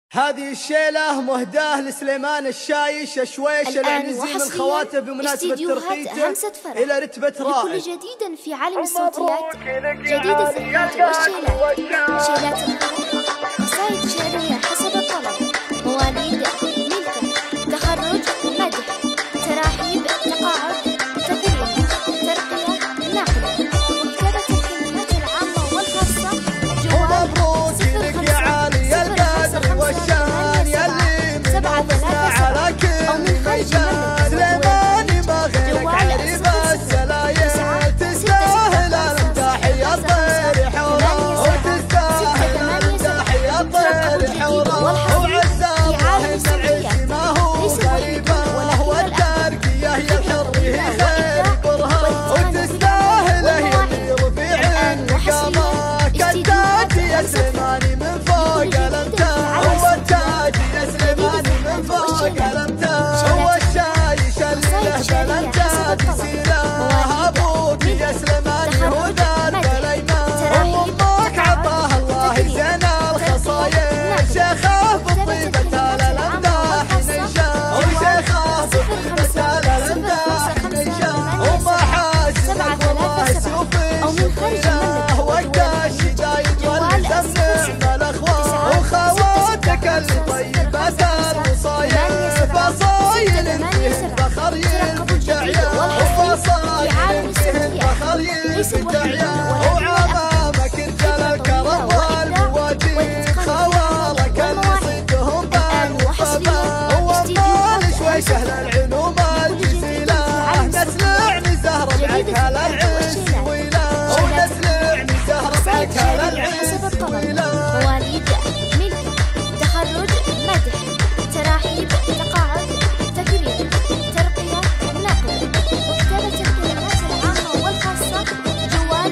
هذه الشيلة مهداة لسليمان الشايش شويش العنزي من خواته بمناسبة ترقيته إلى رتبة رائد. لكل جديد في عالم الصوتيات، جديد الزفات والشيلات، شيلات قصائد شعرية حسب الطلب، مواليد، ملكة، تخرج، مدح، تراحيب، تقاعد، تكريم، ترقية، نقل، وكتابة الكلمات العامة والخاصة، جوال مبروك لك يا عالي القدر والشان يلي من ومسنا على كل ميزان. سليماني ما غيرك عريب السلايل، تستاهل الامداح يا الطير حوره، وتستاهل الامداح يا الطير حوره، وعز الله ان العز ما هو غريبه، والترقيه يا الحريه خير برهان، وتستاهل هي اللي رفيع النقامه، كالتاج يا سليماني من فوق الامتاع، والتاج يا سليماني من فوق الامتاع، والشايش اللي له بالامجاد يسيره، ابوك يا سليماني هو ذا الايمان، وامك عطاه الله زين الخصايا، شيخه بالطيبه الامداح نيشان، وشيخه بالطيبه الامداح نيشان، ومحاسنك والله سوفي شطيره، وقت الشدايد واللزم نعم الاخوان، وخواتك اللي طيبات الوصايا، فصايل فيهن فخر ينفتعيا، وفصايل فيهن فخر ينفتعيا، وعمامك رجال الكرم والمواجيد، خوالك اللي صدهم بالوفاء، وامال شويش اهل العلوم الجزيله، نسلعني زهره بعكها للعز ويلا، ونسلعني زهره بعكها للعز ويلا. مواليد، ملك، تخرج، مدح، تراحيب، تقاعد، تكريم، ترقية، نقل، وكتابة الكلمات العامة والخاصة، جوال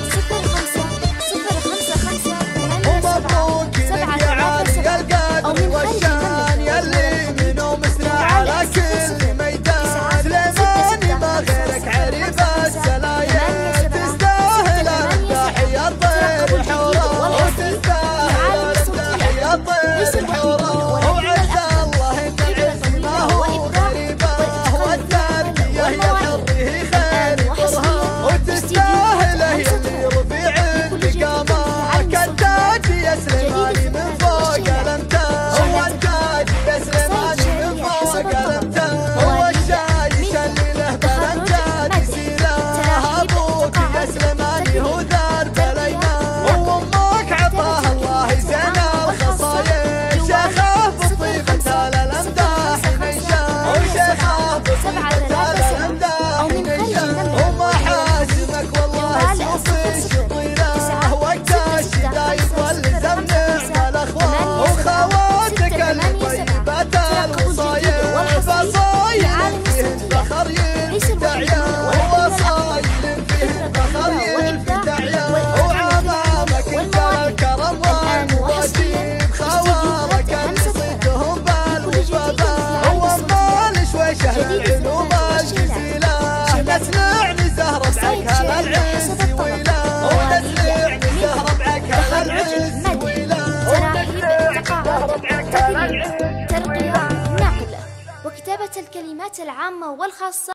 05 ومبروك لك يا عالي القدر والشان يلي من ومسنا على كل ميدان. سليماني ما غيرك عريب السلايل، تستاهل الامداح يا الطير حوره، وتستاهل الامداح يا الطير حوره، وعز الله ان العز ما هو غريبه، والترقيه يا الحريه خير برهان، وتستاهل هي اللي رفيع النقامه، كالتاج يا سليماني من فوق الامتاع، والتاج يا سليماني من فوق الامتاع، والشايش اللي له بالامجاد يسيره، ابوك يا سليماني هو درب الايمان، وامك عطاه الله زين الخصايا، شيخه بالطيبه الامداح نيشان، وشيخه بالطيبه الامداح نيشان، ومحاسنك والله سوفي شطيره، وقت الشدايد واللزم نعم الاخوان، وخواتك اللي طيبات الوصايا، فصايل فيهن فخر ينفتعيا، ووصايل فيهن فخر ينفتعيا، وعمامك رجال الكرم والمواجيد، خوالك اللي صدهم بالوفاء، وامال شويش اهل العلوم الجزيله، نسلعني زهره بعكها للعز ويلا، ونسلعني زهره بعكها للعز ويلا، تراحيب، تقاعد، تكريم، ترقية، نقل، وكتابة الكلمات العامة والخاصة.